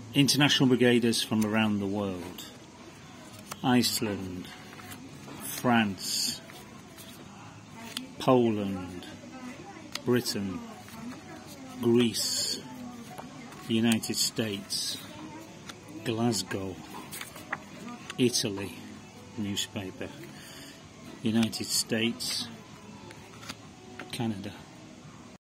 International Brigaders from around the world. Iceland, France, Poland, Britain, Greece, the United States, Glasgow, Italy, newspaper, United States, Canada.